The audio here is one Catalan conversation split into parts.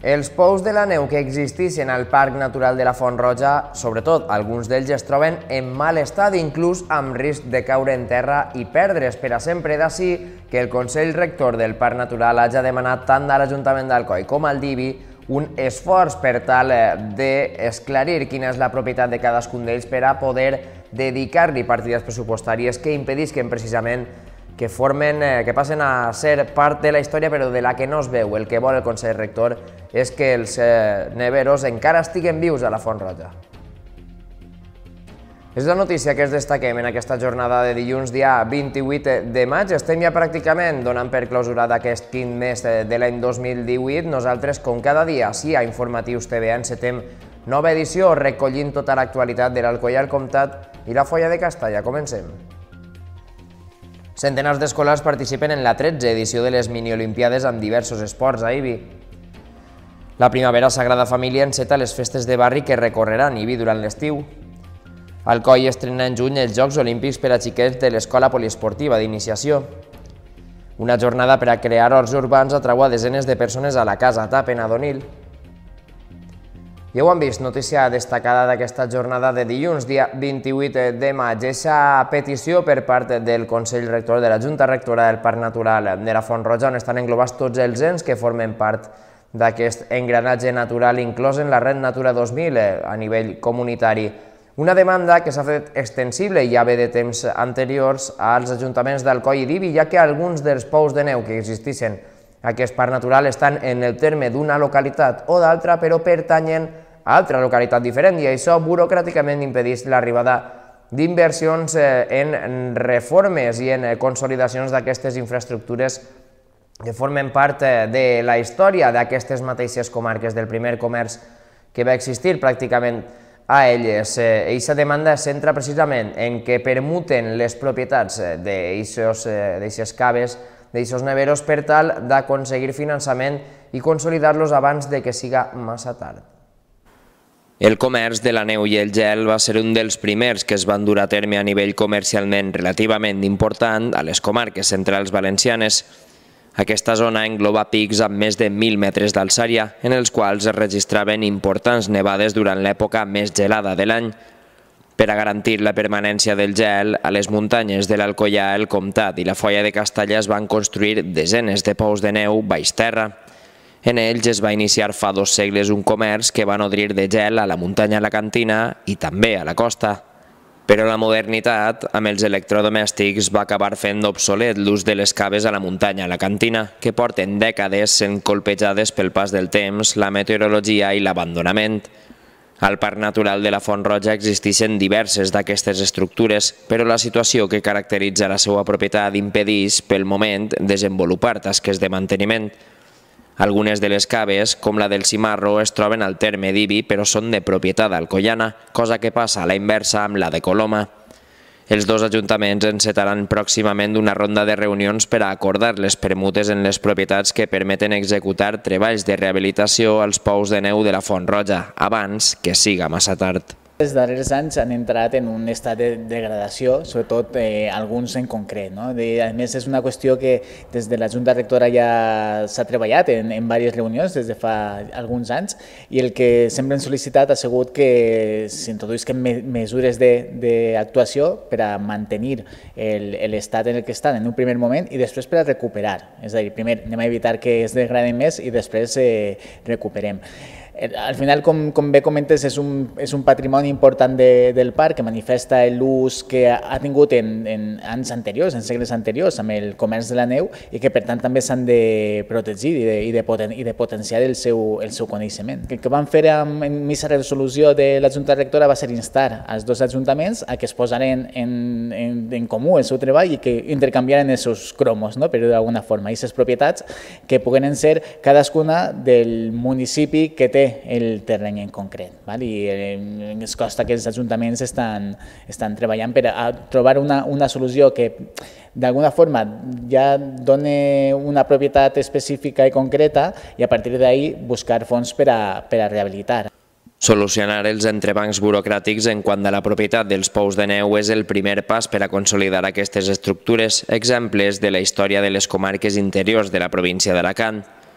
Els pous de la neu que existeixen al Parc Natural de la Font Roja, sobretot alguns d'ells es troben en mal estat, inclús amb risc de caure en terra i perdre's per a sempre. D'ací que el Consell Rector del Parc Natural hagi demanat tant a l'Ajuntament d'Alcoi com al DIBI un esforç per tal d'esclarir quina és la propietat de cadascun d'ells per a poder dedicar-li partides pressupostàries que impedisquen precisament que passen a ser part de la història però de la que no es veu. El que vol el Consell Rector és que els neveros encara estiguen vius a la Font Roja. És la notícia que es destaquem en aquesta jornada de dilluns, dia 28 de maig. Estem ja pràcticament donant per clausurat aquest quint mes de l'any 2018. Nosaltres, com cada dia, sí, a Informatius TV, encetem nova edició recollint tota l'actualitat de l'Alcoià, el Comtat i la Foia de Castalla. Comencem. Centenars d'escolars participen en la 13ª edició de les mini-olimpiades amb diversos esports a Ibi. La Primavera Sagrada Família enceta les festes de barri que recorreran Ibi durant l'estiu. Alcoi estrena en juny els Jocs Olímpics per a xiquets de l'Escola Poliesportiva d'Iniciació. Una jornada per a crear horts urbans atrau a desenes de persones a la Casa Tap en Adonil. Ja ho han vist, notícia destacada d'aquesta jornada de dilluns, dia 28 de maig. Eixa petició per part del Consell Rector de la Junta Rectora del Parc Natural de la Font Roja, on estan englobats tots els ens que formen part d'aquest engranatge natural inclòs en la Red Natura 2000 a nivell comunitari. Una demanda que s'ha fet extensible ja ve de temps anteriors als ajuntaments d'Alcoi i d'Ibi, ja que alguns dels pous de neu que existeixen a aquest parc natural estan en el terme d'una localitat o d'altra, però pertanyen a altra localitat diferent, i això burocràticament impedeix l'arribada d'inversions en reformes i en consolidacions d'aquestes infraestructures que formen part de la història d'aquestes mateixes comarques, del primer comerç que va existir pràcticament a elles. Eixa demanda es centra precisament en que permuten les propietats d'eixes caves, d'eixos neveros, per tal d'aconseguir finançament i consolidar-los abans de que siga massa tard. El comerç de la neu i el gel va ser un dels primers que es van dur a terme a nivell comercialment relativament important a les comarques centrals valencianes. Aquesta zona engloba pics amb més de 1.000 metres d'alçària, en els quals es registraven importants nevades durant l'època més gelada de l'any. Per a garantir la permanència del gel, a les muntanyes de l'Alcoià, el Comtat i la Foia de Castalla es van construir desenes de pous de neu baix terra. En ells es va iniciar fa 2 segles un comerç que va nodrir de gel a la muntanya alacantina i també a la costa. Però la modernitat, amb els electrodomèstics, va acabar fent obsolet l'ús de les caves a la muntanya alacantina, que porten dècades sent colpejades pel pas del temps, la meteorologia i l'abandonament. Al Parc Natural de la Font Roja existeixen diverses d'aquestes estructures, però la situació que caracteritza la seva propietat impedeix, pel moment, desenvolupar tasques de manteniment. Algunes de les caves, com la del Cimarro, es troben al terme d'Ibi, però són de propietat alcoiana, cosa que passa a la inversa amb la de Coloma. Els dos ajuntaments encetaran pròximament una ronda de reunions per a acordar les permutes en les propietats que permeten executar treballs de rehabilitació als pous de neu de la Font Roja, abans que siga massa tard. Els darrers anys han entrat en un estat de degradació, sobretot alguns en concret. A més, és una qüestió que des de la Junta Rectora ja s'ha treballat en diverses reunions des de fa alguns anys, i el que sempre hem sol·licitat ha sigut que s'introduïsquen mesures d'actuació per a mantenir l'estat en el que estan en un primer moment i després per a recuperar. És a dir, primer anem a evitar que es degradin més i després recuperem. Al final, com bé comentes, és un patrimoni important del parc que manifesta l'ús que ha tingut en anys anteriors, en segles anteriors, amb el comerç de la neu, i que per tant també s'han de protegir i de potenciar el seu coneixement. El que vam fer en aquesta resolució de la Junta Rectora va ser instar als dos ajuntaments a que es posaren en comú el seu treball i que intercanviaren els seus cromos, per dir-ho d'alguna forma, aquestes propietats que puguen ser cadascuna del municipi que té el terreny en concret. I ens costa que els ajuntaments estan treballant per a trobar una solució que d'alguna forma ja doni una propietat específica i concreta i a partir d'ahí buscar fons per a rehabilitar. Solucionar els entrebancs burocràtics en quant a la propietat dels pous de neu és el primer pas per a consolidar aquestes estructures, exemples de la història de les comarques interiors de la província d'Alacant.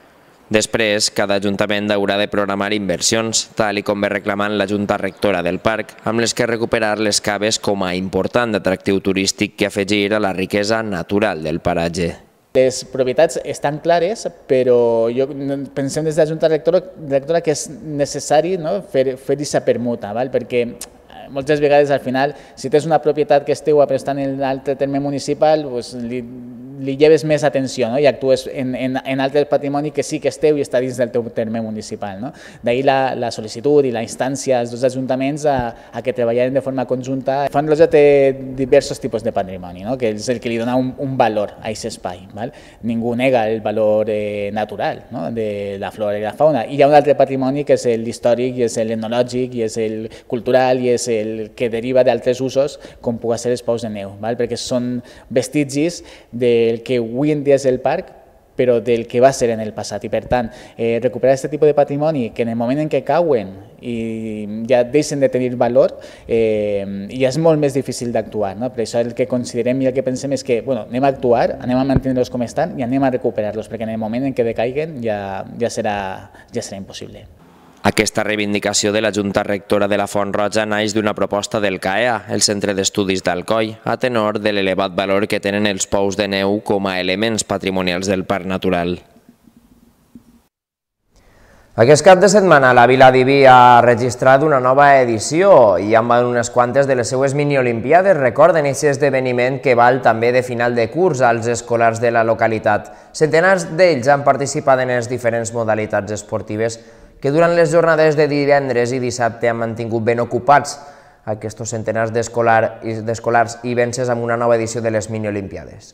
Després, cada ajuntament haurà de programar inversions, tal i com ve reclamant la Junta Rectora del Parc, amb les que recuperar les caves com a important atractiu turístic que afegir a la riquesa natural del paratge. Les propietats estan clares, però pensem des de la Junta Rectora que és necessari fer aquesta permuta, perquè moltes vegades al final, si tens una propietat que és teua però està en l'altre terme municipal, li lleves més atenció i actues en altre patrimoni que sí que és teu i està dins del teu terme municipal. D'ahir la sol·licitud i la instància als dos ajuntaments a que treballaren de forma conjunta. Font Roja té diversos tipus de patrimoni, que és el que li dona un valor a aquest espai. Ningú nega el valor natural de la flora i la fauna. I hi ha un altre patrimoni que és l'històric, i és l'etnològic, i és el cultural, i és el que deriva d'altres usos, com pugui ser els pous de neu, perquè són vestigis del que avui en dia és el parc, però del que va ser en el passat. I per tant, recuperar aquest tipus de patrimoni que en el moment en què cauen i ja deixen de tenir valor, ja és molt més difícil d'actuar. Per això el que considerem i el que pensem és que anem a actuar, anem a mantenir-los com estan i anem a recuperar-los, perquè en el moment en què decaiguen ja serà impossible. Aquesta reivindicació de la Junta Rectora de la Font Roja naix d'una proposta del CAEA, el Centre d'Estudis d'Alcoi, a tenor de l'elevat valor que tenen els pous de neu com a elements patrimonials del parc natural. Aquest cap de setmana la Vila d'Ibi ha registrat una nova edició i amb unes quantes de les seues mini-olimpiades recorden aquest esdeveniment que val també de final de curs als escolars de la localitat. Centenars d'ells han participat en les diferents modalitats esportives que durant les jornades de divendres i dissabte han mantingut ben ocupats aquests centenars d'escolars ibenses amb una nova edició de les mini-olimpiades.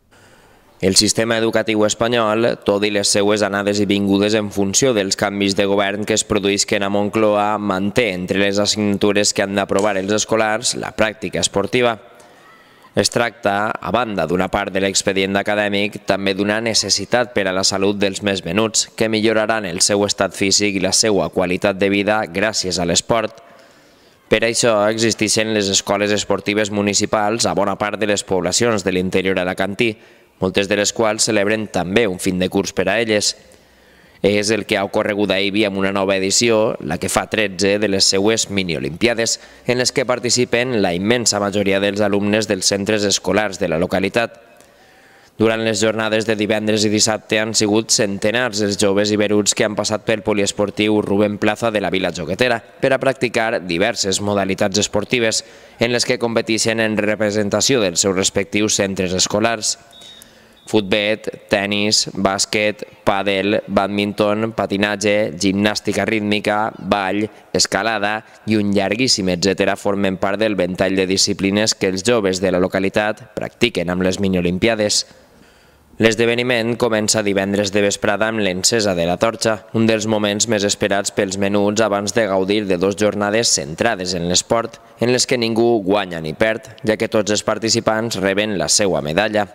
El sistema educatiu espanyol, tot i les seues anades i vingudes en funció dels canvis de govern que es produïsquen a Moncloa, manté entre les assignatures que han d'aprovar els escolars la pràctica esportiva. Es tracta, a banda d'una part de l'expedient acadèmic, també d'una necessitat per a la salut dels més menuts, que milloraran el seu estat físic i la seva qualitat de vida gràcies a l'esport. Per això existeixen les escoles esportives municipals a bona part de les poblacions de l'interior alacantí, moltes de les quals celebren també un fin de curs per a elles. És el que ha ocorregut a Ibi amb una nova edició, la que fa 13 de les seues mini-olimpiades, en les que participen la immensa majoria dels alumnes dels centres escolars de la localitat. Durant les jornades de divendres i dissabte han sigut centenars els joves iberuts que han passat pel poliesportiu Rubén Plaza de la Vila Joguetera per a practicar diverses modalitats esportives en les que competeixen en representació dels seus respectius centres escolars. Futbet, tenis, bàsquet, pàdel, bàdminton, patinatge, gimnàstica rítmica, ball, escalada i un llarguíssim etcètera formen part del ventall de disciplines que els joves de la localitat practiquen amb les mini-olimpiades. L'esdeveniment comença divendres de vesprada amb l'encesa de la torxa, un dels moments més esperats pels menuts abans de gaudir de 2 jornades centrades en l'esport, en les que ningú guanya ni perd, ja que tots els participants reben la seva medalla.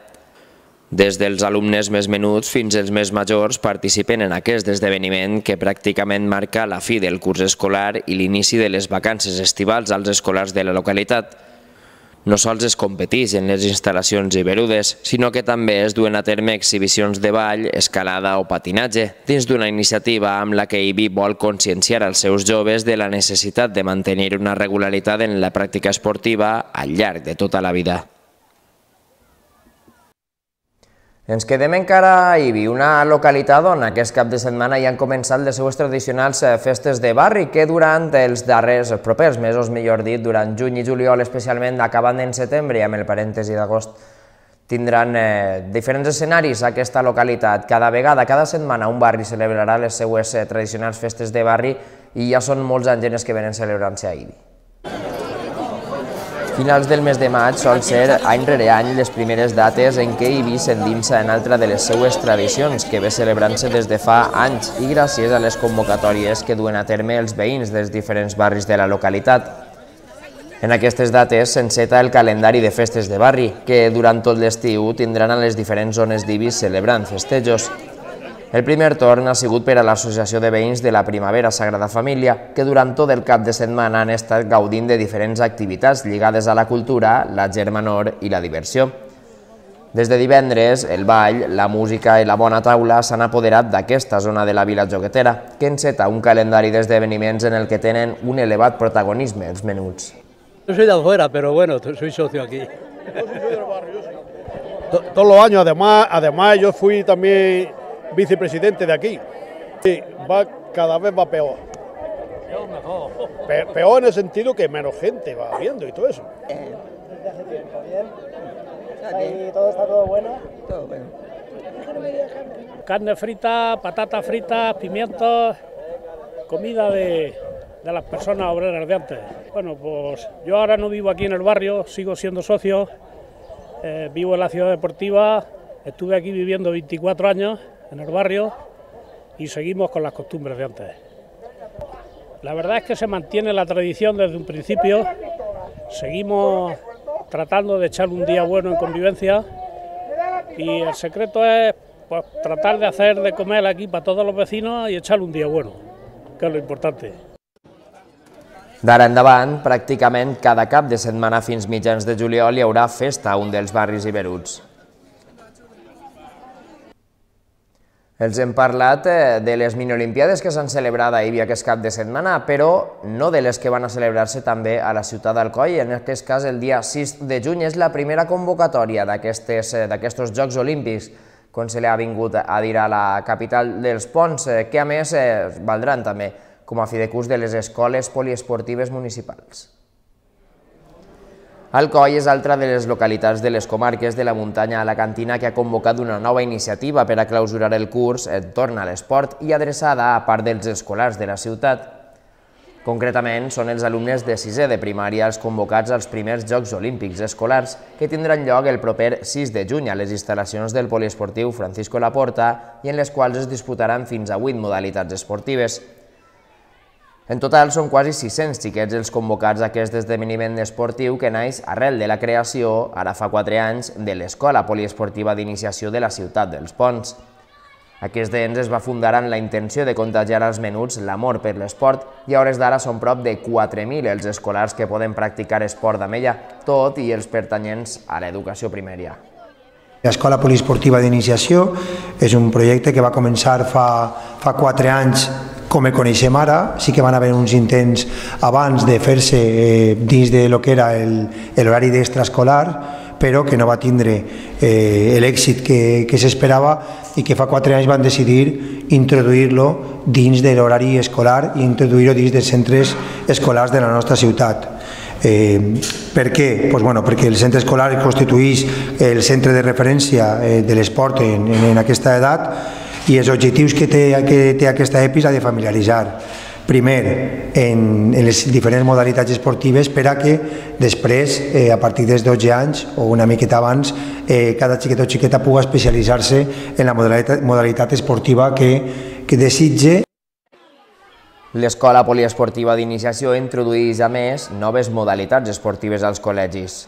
Des dels alumnes més menuts fins als més majors participen en aquest esdeveniment que pràcticament marca la fi del curs escolar i l'inici de les vacances estivals als escolars de la localitat. No sols es competeix en les instal·lacions iberudes, sinó que també es duen a terme exhibicions de ball, escalada o patinatge, dins d'una iniciativa amb la que Ibi vol conscienciar als seus joves de la necessitat de mantenir una regularitat en la pràctica esportiva al llarg de tota la vida. Ens quedem encara a Ibi, una localitat on aquest cap de setmana ja han començat les seues tradicionals festes de barri que durant els propers mesos, millor dit, durant juny i juliol especialment, acabant en setembre i amb el parèntesi d'agost, tindran diferents escenaris a aquesta localitat. Cada vegada, cada setmana, un barri celebrarà les seues tradicionals festes de barri i ja són molts anys els que venen celebrant-se a Ibi. Finals del mes de maig sol ser any rere any les primeres dates en què Ibi s'endinsa en altra de les seues tradicions que ve celebrant-se des de fa anys i gràcies a les convocatòries que duen a terme els veïns dels diferents barris de la localitat. En aquestes dates s'enceta el calendari de festes de barri, que durant tot l'estiu tindran a les diferents zones d'Ibi celebrant festejos. El primer torn ha sigut per a l'Associació de Veïns de la Primavera Sagrada Família, que durant tot el cap de setmana han estat gaudint de diferents activitats lligades a la cultura, la germanor i la diversió. Des de divendres, el ball, la música i la bona taula s'han apoderat d'aquesta zona de la vila joguetera, que enceta un calendari d'esdeveniments en el que tenen un elevat protagonisme els menuts. Yo soy de afuera, pero bueno, soy socio aquí. Todos los años, además yo fui también vicepresidente de aquí. Sí, cada vez va peor. Peor mejor. Peor en el sentido que menos gente va viendo y todo eso. ¿Desde hace tiempo? ¿Bien? ¿Está todo bueno? Todo bueno. Carne frita, patatas fritas, pimientos, comida de las personas obreras de antes. Bueno, pues yo ahora no vivo aquí en el barrio, sigo siendo socio, vivo en la ciudad deportiva, estuve aquí viviendo 24 años en el barrio y seguimos con las costumbres de antes. La verdad es que se mantiene la tradición desde un principio, seguimos tratando de echar un día bueno en convivencia y el secreto es pues, tratar de hacer de comer aquí para todos los vecinos y echar un día bueno, que es lo importante. D'ara endavant, pràcticament cada cap de setmana fins mitjans de juliol hi haurà festa a un dels barris iberuts. Els hem parlat de les miniolimpiades que s'han celebrat ahir aquest cap de setmana, però no de les que van a celebrar-se també a la ciutat d'Alcoi. En aquest cas, el dia 6 de juny és la primera convocatòria d'aquests Jocs Olímpics, com se li ha vingut a dir a la capital dels Ponts, que a més valdran també com a fidecús de les escoles poliesportives municipals. Alcoi és altra de les localitats de les comarques de la muntanya alacantina que ha convocat una nova iniciativa per a clausurar el curs entorn a l'esport i adreçada a part dels escolars de la ciutat. Concretament, són els alumnes de sisè de primària els convocats als primers Jocs Olímpics escolars que tindran lloc el proper 6 de juny a les instal·lacions del poliesportiu Francisco Laporta i en les quals es disputaran fins a 8 modalitats esportives. En total, són quasi 600 xiquets els convocats a aquest esdeveniment esportiu que naix arrel de la creació, ara fa 4 anys, de l'Escola Poliesportiva d'Iniciació de la ciutat dels Ponts. Aquest ens es va fundar amb la intenció de contagiar als menuts l'amor per l'esport i a hores d'ara són prop de 4.000 els escolars que poden practicar esport amb ella, tot i els pertanyents a l'educació primària. L'Escola Poliesportiva d'Iniciació és un projecte que va començar fa 4 anys com el coneixem ara. Sí que van haver uns intents abans de fer-se dins de lo que era l'horari d'extraescolar, però que no va tindre l'èxit que s'esperava i que fa 4 anys van decidir introduir-lo dins de l'horari escolar i introduir-lo dins dels centres escolars de la nostra ciutat. Per què? Perquè el centre escolar constitueix el centre de referència de l'esport en aquesta edat i els objectius que té aquesta EPI s'ha de familiaritzar primer en les diferents modalitats esportives per a que després, a partir dels 12 anys o una miqueta abans, cada xiquet o xiqueta pugui especialitzar-se en la modalitat esportiva que desitge. L'Escola Poliesportiva d'Iniciació introdueix, a més, noves modalitats esportives als col·legis.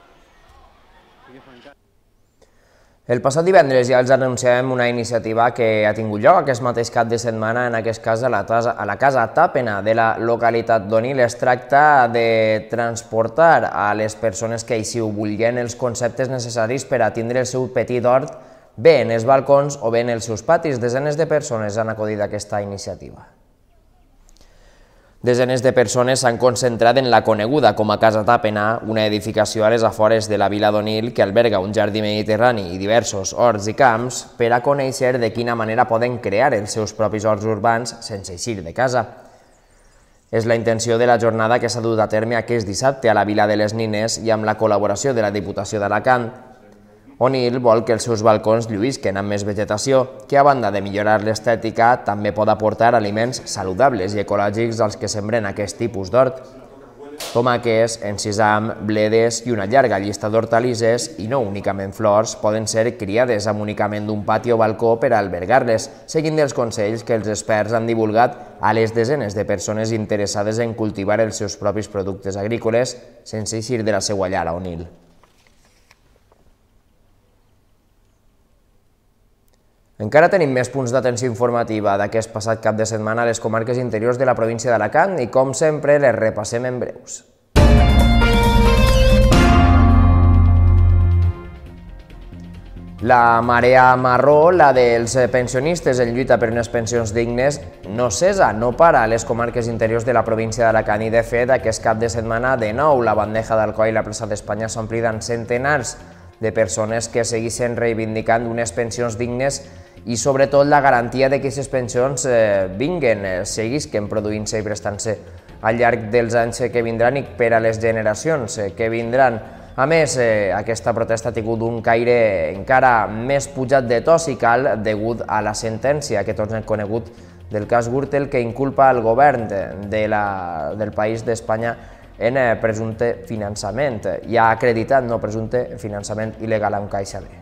El passat divendres ja els anunciàvem una iniciativa que ha tingut lloc aquest mateix cap de setmana, en aquest cas a la Casa Tàpena de la localitat d'Onil. Es tracta de transportar a les persones que així ho vulguin els conceptes necessaris per a tindre el seu petit hort bé en els balcons o bé en els seus patis. Desenes de persones han acudit a aquesta iniciativa. Desenes de persones s'han concentrat en la coneguda com a Casa Tàpena, una edificació a les afores de la vila d'Onil que alberga un jardí mediterrani i diversos horts i camps per a conèixer de quina manera poden crear els seus propis horts urbans sense eixir de casa. És la intenció de la jornada que s'ha dut a terme aquest dissabte a la Vila de les Nines i amb la col·laboració de la Diputació d'Alacant. Onil vol que els seus balcons lluïsquen amb més vegetació, que a banda de millorar l'estètica també pot aportar aliments saludables i ecològics als que sembren aquest tipus d'hort. Tomàquets, encisam, bledes i una llarga llista d'hortalisses, i no únicament flors, poden ser criades amb únicament d'un pati o balcó per a albergar-les, seguint els consells que els experts han divulgat a les desenes de persones interessades en cultivar els seus propis productes agrícoles sense eixir de la seva llar a Onil. Encara tenim més punts d'atenció informativa d'aquest passat cap de setmana a les comarques interiors de la província d'Alacant i, com sempre, les repassem en breus. La marea marró, la dels pensionistes en lluita per unes pensions dignes, no cessa, no para a les comarques interiors de la província d'Alacant i, de fet, aquest cap de setmana, de nou, la bandeja d'Alcoi i la plaça d'Espanya s'omplida amb centenars de persones que segueixen reivindicant unes pensions dignes i, sobretot, la garantia de que aquestes pensions seguisquen produint-se i prestant-se al llarg dels anys que vindran i per a les generacions que vindran. A més, aquesta protesta ha tingut un caire encara més pujat de to, si cal, degut a la sentència que tots hem conegut del cas Gürtel, que inculpa el govern del país d'Espanya en presumpte finançament. I ha acreditat presumpte finançament il·legal amb CaixaBank.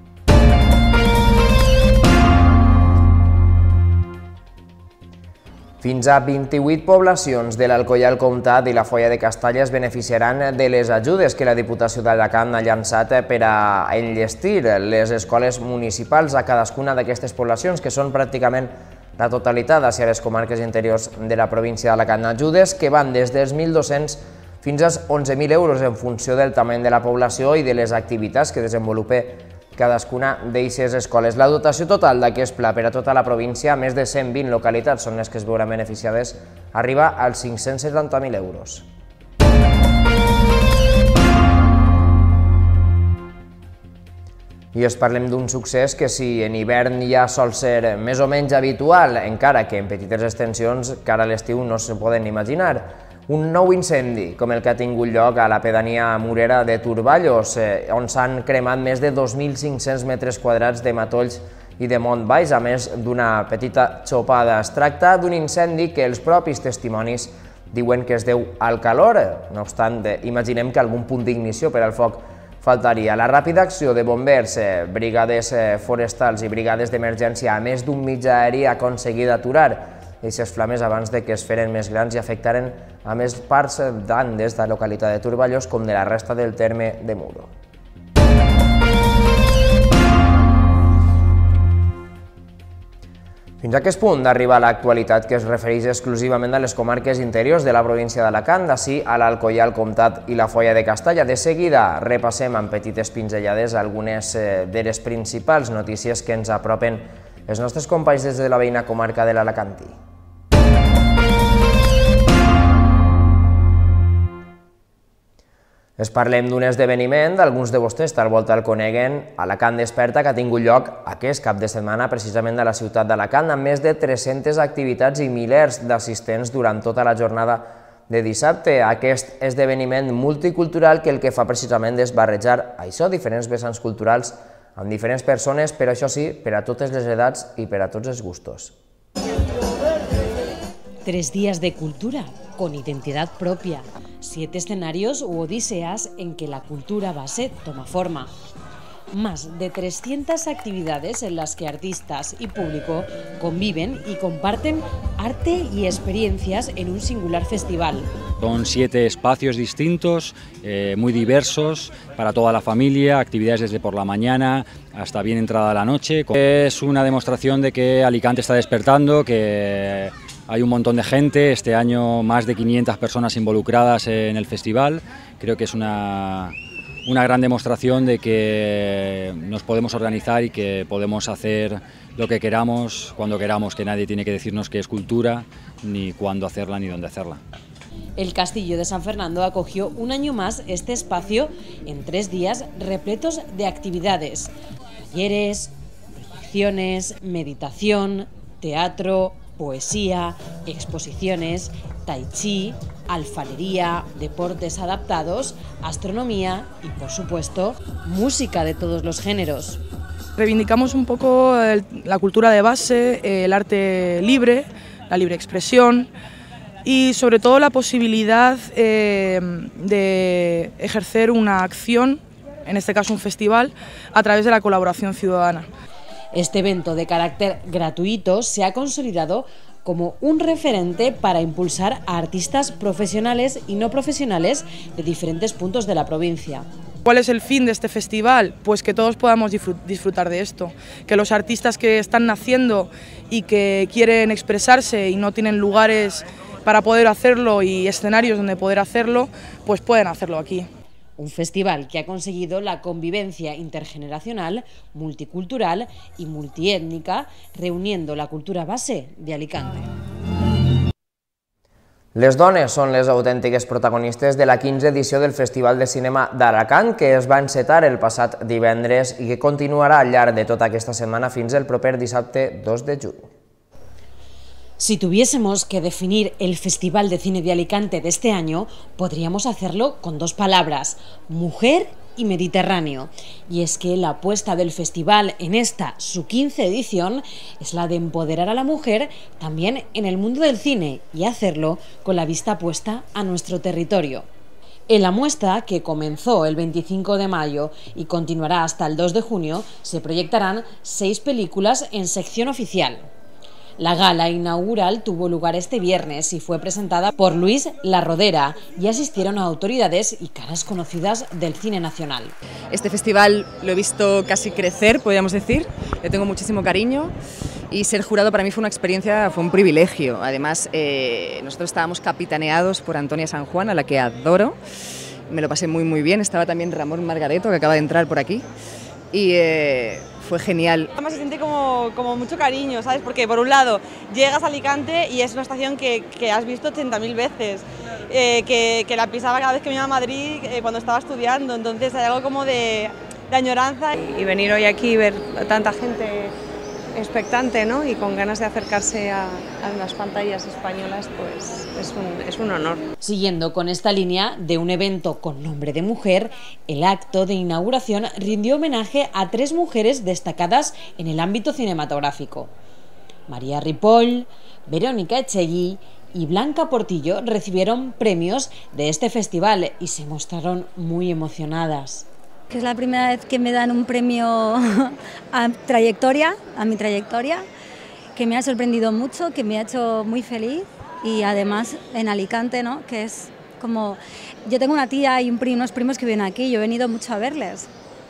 Fins a 28 poblacions de l'Alcoià, el Comtat i la Foia de Castalla es beneficiaran de les ajudes que la Diputació d'Alacant ha llançat per a enllestir les escoles municipals a cadascuna d'aquestes poblacions, que són pràcticament la totalitat hacia les comarques interiors de la província d'Alacant. Ajudes que van des dels 1.200 fins als 11.000 euros en funció del tamany de la població i de les activitats que desenvolupa cadascuna d'aquestes escoles. La dotació total d'aquest pla per a tota la província, més de 120 localitats són les que es veuran beneficiades, arriba als 570.000 euros. I us parlem d'un succés que, si en hivern ja sol ser més o menys habitual, encara que en petites extensions, cara a l'estiu no se poden imaginar. Un nou incendi, com el que ha tingut lloc a la pedania murera de Turballos, on s'han cremat més de 2.500 metres quadrats de matolls i de mont baix, a més d'una petita xopada. Es tracta d'un incendi que els propis testimonis diuen que es deu al calor. No obstant, imaginem que algun punt d'ignició per al foc faltaria. La ràpida acció de bombers, brigades forestals i brigades d'emergència, a més d'un mitjà aeri, ha aconseguit aturar aquestes flames abans de que es feren més grans i afectaren a més parts tant des de la localitat de Turballos com de la resta del terme de Muro. Fins a aquest punt d'arribar a l'actualitat que es refereix exclusivament a les comarques interiors de la província d'Alacant, d'ací a l'Alcoià, el Comtat i la Foia de Castalla. De seguida repassem amb petites pinzellades algunes de les principals notícies que ens apropen els nostres companys des de la veïna comarca de l'Alacantí. Es parlem d'un esdeveniment, alguns de vostès tal volta el coneguen, Alacant Desperta, que ha tingut lloc aquest cap de setmana precisament a la ciutat d'Alacant, amb més de 300 activitats i milers d'assistents durant tota la jornada de dissabte. Aquest esdeveniment multicultural que el que fa precisament és barrejar això, diferents vessants culturals, amb diferents persones, però això sí, per a totes les edats i per a tots els gustos. 3 días de cultura, con identidad propia, 7 escenarios u odiseas en que la cultura base toma forma. Más de 300 actividades en las que artistas y público conviven y comparten arte y experiencias en un singular festival. Son 7 espacios distintos, muy diversos, para toda la familia, actividades desde por la mañana hasta bien entrada la noche. Es una demostración de que Alicante está despertando, que hay un montón de gente, este año más de 500 personas involucradas en el festival. Creo que es una gran demostración de que nos podemos organizar y que podemos hacer lo que queramos, cuando queramos, que nadie tiene que decirnos qué es cultura, ni cuándo hacerla, ni dónde hacerla. El Castillo de San Fernando acogió un año más este espacio en 3 días repletos de actividades, talleres, proyecciones, meditación, teatro, poesía, exposiciones, tai chi, alfarería, deportes adaptados, astronomía y, por supuesto, música de todos los géneros. Reivindicamos un poco la cultura de base, el arte libre, la libre expresión y sobre todo la posibilidad de ejercer una acción, en este caso un festival, a través de la colaboración ciudadana. Este evento de carácter gratuito se ha consolidado como un referente para impulsar a artistas profesionales y no profesionales de diferentes puntos de la provincia. ¿Cuál es el fin de este festival? Pues que todos podamos disfrutar de esto, que los artistas que están naciendo y que quieren expresarse y no tienen lugares para poder hacerlo y escenarios donde poder hacerlo, pues pueden hacerlo aquí. Un festival que ha conseguido la convivencia intergeneracional, multicultural y multiétnica, reuniendo la cultura base de Alicante. Les dones són les autèntiques protagonistes de la 15a edició del Festival de Cinema d'Alacant, que es va encetar el passat divendres i que continuarà al llarg de tota aquesta setmana fins el proper dissabte 2 de juny. Si tuviésemos que definir el Festival de Cine de Alicante de este año, podríamos hacerlo con dos palabras: mujer y Mediterráneo. Y es que la apuesta del festival en esta, su 15ª edición, es la de empoderar a la mujer también en el mundo del cine y hacerlo con la vista puesta a nuestro territorio. En la muestra, que comenzó el 25 de mayo y continuará hasta el 2 de junio, se proyectarán 6 películas en sección oficial. La gala inaugural tuvo lugar este viernes y fue presentada por Luis La Rodera y asistieron a autoridades y caras conocidas del cine nacional. Este festival lo he visto casi crecer, podríamos decir, le tengo muchísimo cariño y ser jurado para mí fue una experiencia, fue un privilegio. Además, nosotros estábamos capitaneados por Antonia San Juan, a la que adoro, me lo pasé muy bien, estaba también Ramón Margareto, que acaba de entrar por aquí, y fue genial. Además se siente como mucho cariño, ¿sabes? Porque por un lado llegas a Alicante y es una estación que has visto 80.000 veces, que la pisaba cada vez que me iba a Madrid cuando estaba estudiando, entonces hay algo como de añoranza. Y venir hoy aquí y ver a tanta gente expectante, ¿no? Y con ganas de acercarse a las pantallas españolas, pues es un honor. Siguiendo con esta línea de un evento con nombre de mujer, el acto de inauguración rindió homenaje a 3 mujeres destacadas en el ámbito cinematográfico. María Ripoll, Verónica Echegui y Blanca Portillo recibieron premios de este festival y se mostraron muy emocionadas. Que es la primera vez que me dan un premio a mi trayectoria, que me ha sorprendido mucho, que me ha hecho muy feliz, y además en Alicante, ¿no? Que es como, yo tengo una tía y unos primos que viven aquí, yo he venido mucho a verles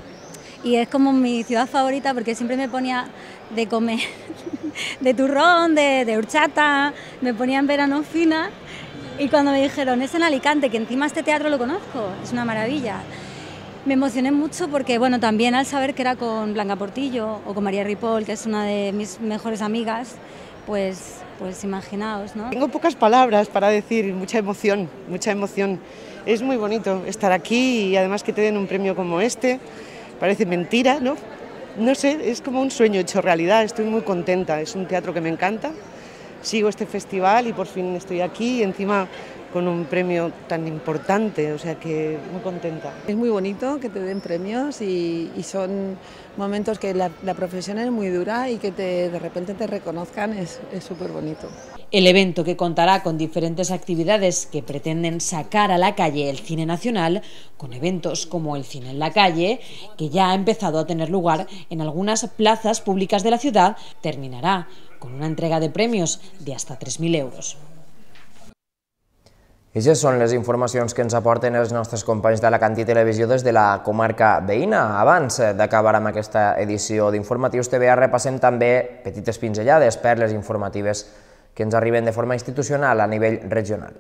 y es como mi ciudad favorita porque siempre me ponía de comer de turrón, de horchata, me ponía en verano fina, y cuando me dijeron es en Alicante, que encima este teatro lo conozco, es una maravilla. Me emocioné mucho porque, bueno, también al saber que era con Blanca Portillo o con María Ripoll, que es una de mis mejores amigas, pues imaginaos, ¿no? Tengo pocas palabras para decir, mucha emoción, mucha emoción. Es muy bonito estar aquí y además que te den un premio como este, parece mentira, ¿no? No sé, es como un sueño hecho realidad, estoy muy contenta, es un teatro que me encanta, sigo este festival y por fin estoy aquí y encima con un premio tan importante, o sea que muy contenta. Es muy bonito que te den premios y son momentos que la profesión es muy dura y que de repente te reconozcan es súper bonito. El evento, que contará con diferentes actividades que pretenden sacar a la calle el cine nacional, con eventos como el Cine en la Calle, que ya ha empezado a tener lugar en algunas plazas públicas de la ciudad, terminará con una entrega de premios de hasta 3.000 euros. Aquestes són les informacions que ens aporten els nostres companys d'Alacant Televisió des de la comarca veïna. Abans d'acabar amb aquesta edició d'Informatius TVA, repassem també petites pinzellades, perles informatives que ens arriben de forma institucional a nivell regional.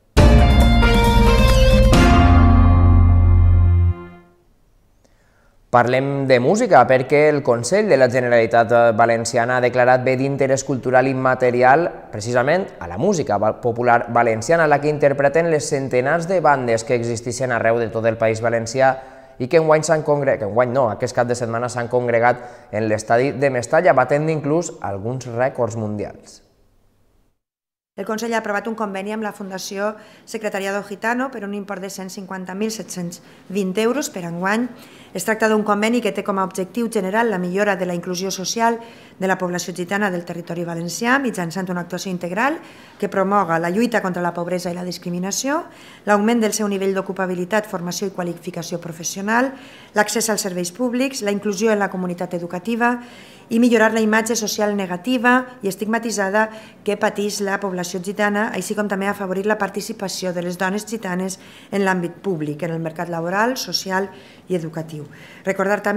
Parlem de música perquè el Consell de la Generalitat Valenciana ha declarat bé d'interès cultural immaterial precisament a la música popular valenciana, la que interpreten les centenars de bandes que existeixen arreu de tot el País Valencià i que enguany aquest cap de setmana s'han congregat en l'estadi de Mestalla, batent inclús alguns rècords mundials. El Consell ha aprovat un conveni amb la Fundació Secretariado Gitano per un import de 150.720 euros per enguany. Es tracta d'un conveni que té com a objectiu general la millora de la inclusió social de la població gitana del territori valencià mitjançant una actuació integral que promoga la lluita contra la pobresa i la discriminació, l'augment del seu nivell d'ocupabilitat, formació i qualificació professional, l'accés als serveis públics, la inclusió en la comunitat educativa i millorar la imatge social negativa i estigmatitzada que pateix la població gitana, així com també afavorir la participació de les dones gitanes en l'àmbit públic, en el mercat laboral, social i educatiu. Recordar també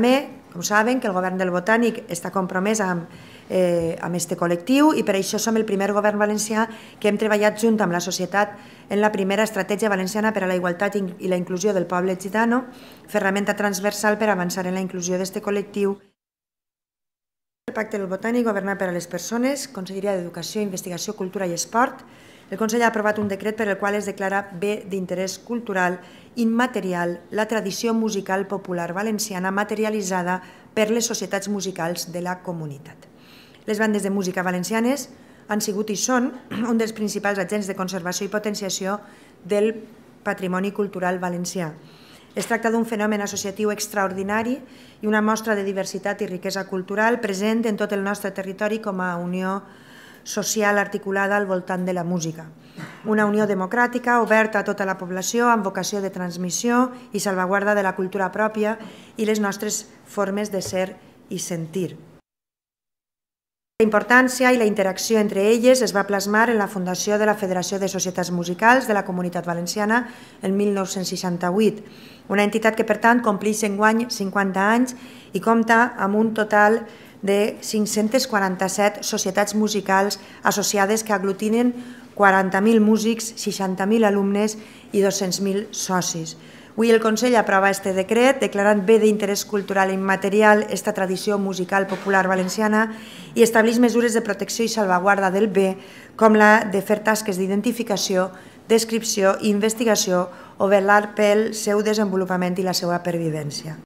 Com saben, que el govern del Botànic està compromès amb este col·lectiu i per això som el primer govern valencià que hem treballat junt amb la societat en la primera estratègia valenciana per a la igualtat i la inclusió del poble gitano, ferramenta transversal per avançar en la inclusió d'aquest col·lectiu. El Pacte del Botànic, Governar per a les Persones, Conselleria d'Educació, Investigació, Cultura i Esport. El Consell ha aprovat un decret per el qual es declara bé d'interès cultural immaterial la tradició musical popular valenciana materialitzada per les societats musicals de la comunitat. Les bandes de música valencianes han sigut i són un dels principals agents de conservació i potenciació del patrimoni cultural valencià. Es tracta d'un fenomen associatiu extraordinari i una mostra de diversitat i riquesa cultural present en tot el nostre territori com a unió social articulada al voltant de la música. Una unió democràtica, oberta a tota la població, amb vocació de transmissió i salvaguarda de la cultura pròpia i les nostres formes de ser i sentir. La importància i la interacció entre elles es va plasmar en la fundació de la Federació de Societats Musicals de la Comunitat Valenciana el 1968, una entitat que, per tant, compleix enguany 50 anys i compta amb un total de 547 societats musicals associades que aglutinen 40.000 músics, 60.000 alumnes i 200.000 socis. Avui el Consell aprova aquest decret declarant bé d'interès cultural immaterial esta tradició musical popular valenciana i estableix mesures de protecció i salvaguarda del bé, com la de fer tasques d'identificació, descripció i investigació o vetllar pel seu desenvolupament i la seva pervivència.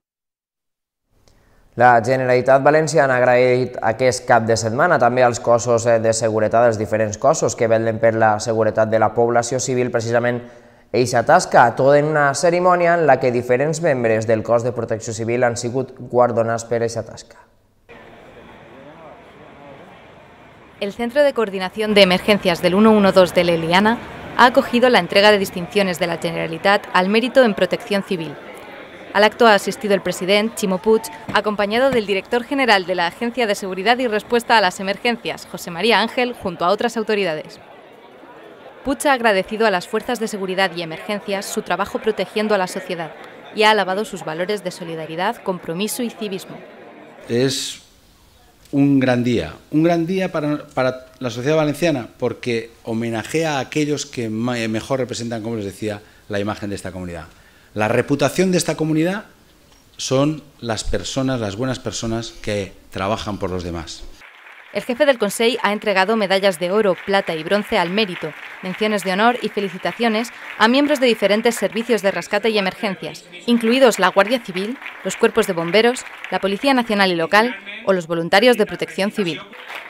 La Generalitat Valenciana ha agraït aquest cap de setmana també als cossos de seguretat dels diferents cossos que vetllen per la seguretat de la població civil, precisament eixa tasca, tot en una cerimònia en la que diferents membres del cos de protecció civil han sigut guardonats per eixa tasca. El Centro de Coordinación de Emergencias del 112 de Leliana ha acogido la entrega de distinciones de la Generalitat al mérito en protección civil. Al acto ha asistido el presidente, Ximo Puig, acompañado del director general de la Agencia de Seguridad y Respuesta a las Emergencias, José María Ángel, junto a otras autoridades. Puig ha agradecido a las fuerzas de seguridad y emergencias su trabajo protegiendo a la sociedad y ha alabado sus valores de solidaridad, compromiso y civismo. Es un gran día para la sociedad valenciana porque homenajea a aquellos que mejor representan, como les decía, la imagen de esta comunidad. La reputación de esta comunidad son las personas, las buenas personas que trabajan por los demás. El jefe del Consell ha entregado medallas de oro, plata y bronce al mérito, menciones de honor y felicitaciones a miembros de diferentes servicios de rescate y emergencias, incluidos la Guardia Civil, los cuerpos de bomberos, la Policía Nacional y Local o los voluntarios de protección civil.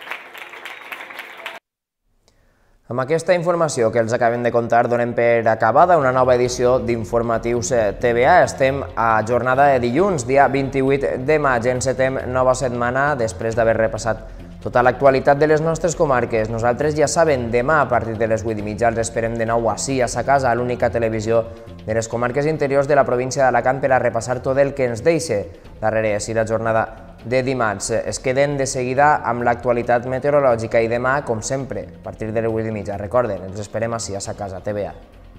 Amb aquesta informació que els acabem de contar donem per acabada una nova edició d'Informatius TVA. Estem a jornada de dilluns, dia 28 de maig. Encetem nova setmana després d'haver repassat tota l'actualitat de les nostres comarques. Nosaltres, ja saben, demà a partir de les 8:30 els esperem de nou ací, a sa casa, a l'única televisió de les comarques interiors de la província d'Alacant per a repassar tot el que ens deixa darrere si la jornada de dimarts. Es queden de seguida amb l'actualitat meteorològica i demà, com sempre, a partir de les 8:30. Recorden, ens esperem ací, a sa casa, TVA.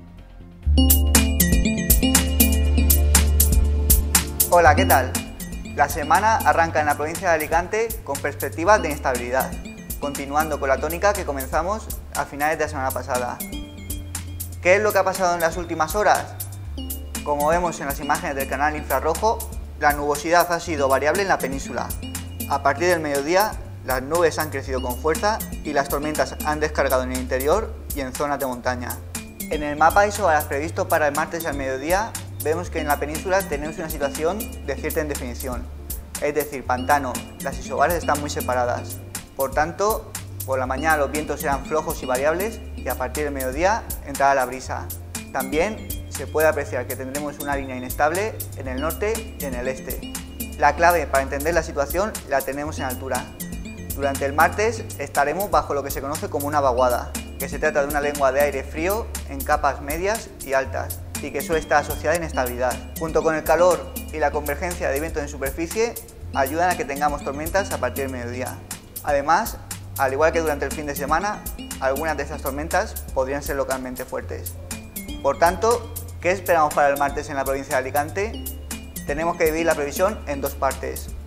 Hola, ¿qué tal? La semana arranca en la provincia de Alicante con perspectivas de inestabilidad, continuando con la tónica que comenzamos a finales de la semana pasada. ¿Qué es lo que ha pasado en las últimas horas? Como vemos en las imágenes del canal infrarrojo, la nubosidad ha sido variable en la península. A partir del mediodía, las nubes han crecido con fuerza y las tormentas han descargado en el interior y en zonas de montaña. En el mapa isobaras previsto para el martes al mediodía, vemos que en la península tenemos una situación de cierta indefinición, es decir, pantano, las isobares están muy separadas. Por tanto, por la mañana los vientos serán flojos y variables y a partir del mediodía entrará la brisa. También se puede apreciar que tendremos una línea inestable en el norte y en el este. La clave para entender la situación la tenemos en altura. Durante el martes estaremos bajo lo que se conoce como una vaguada, que se trata de una lengua de aire frío en capas medias y altas, y que suele estar asociada a inestabilidad. Junto con el calor y la convergencia de vientos en superficie, ayudan a que tengamos tormentas a partir del mediodía. Además, al igual que durante el fin de semana, algunas de estas tormentas podrían ser localmente fuertes. Por tanto, ¿qué esperamos para el martes en la provincia de Alicante? Tenemos que dividir la previsión en dos partes.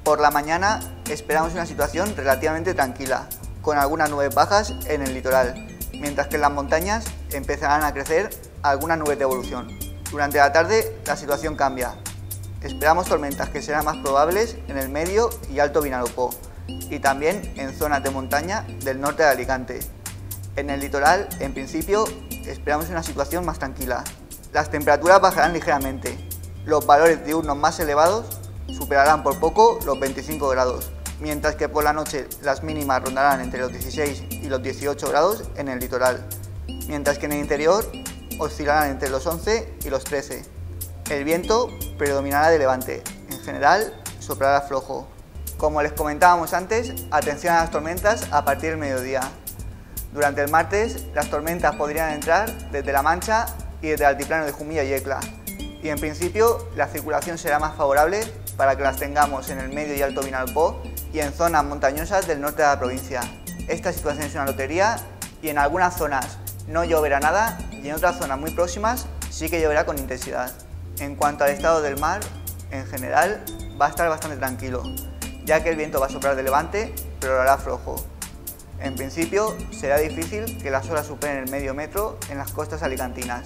Por la mañana esperamos una situación relativamente tranquila, con algunas nubes bajas en el litoral, mientras que en las montañas empezarán a crecer algunas nubes de evolución. Durante la tarde la situación cambia. Esperamos tormentas que serán más probables en el medio y alto Vinalopó y también en zonas de montaña del norte de Alicante. En el litoral, en principio, esperamos una situación más tranquila. Las temperaturas bajarán ligeramente. Los valores diurnos más elevados superarán por poco los 25 grados, mientras que por la noche las mínimas rondarán entre los 16 y los 18 grados en el litoral, mientras que en el interior oscilarán entre los 11 y los 13. El viento predominará de levante, en general soplará flojo. Como les comentábamos antes, atención a las tormentas a partir del mediodía. Durante el martes, las tormentas podrían entrar desde La Mancha y desde el altiplano de Jumilla y Ecla, y en principio la circulación será más favorable para que las tengamos en el medio y alto Vinalopó y en zonas montañosas del norte de la provincia. Esta situación es una lotería y en algunas zonas no lloverá nada y en otras zonas muy próximas sí que lloverá con intensidad. En cuanto al estado del mar, en general va a estar bastante tranquilo, ya que el viento va a soplar de levante, pero lo hará flojo. En principio será difícil que las olas superen el medio metro en las costas alicantinas.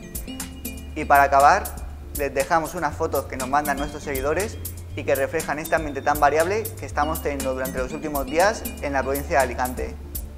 Y para acabar, les dejamos unas fotos que nos mandan nuestros seguidores y que reflejan este ambiente tan variable que estamos teniendo durante los últimos días en la provincia de Alicante.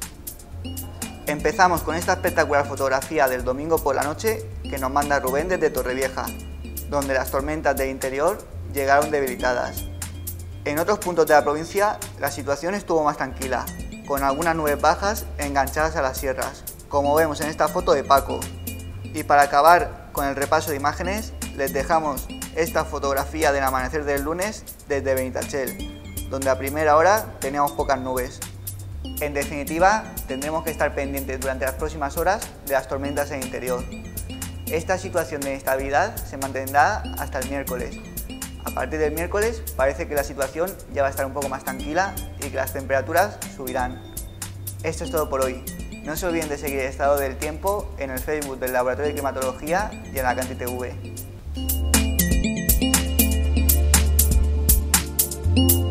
Empezamos con esta espectacular fotografía del domingo por la noche que nos manda Rubén desde Torrevieja, donde las tormentas del interior llegaron debilitadas. En otros puntos de la provincia la situación estuvo más tranquila, con algunas nubes bajas enganchadas a las sierras, como vemos en esta foto de Paco. Y para acabar con el repaso de imágenes, les dejamos esta fotografía del amanecer del lunes desde Benitachell, donde a primera hora teníamos pocas nubes. En definitiva, tendremos que estar pendientes durante las próximas horas de las tormentas en el interior. Esta situación de inestabilidad se mantendrá hasta el miércoles. A partir del miércoles parece que la situación ya va a estar un poco más tranquila y que las temperaturas subirán. Esto es todo por hoy. No se olviden de seguir el estado del tiempo en el Facebook del Laboratorio de Climatología y en Alicante TV.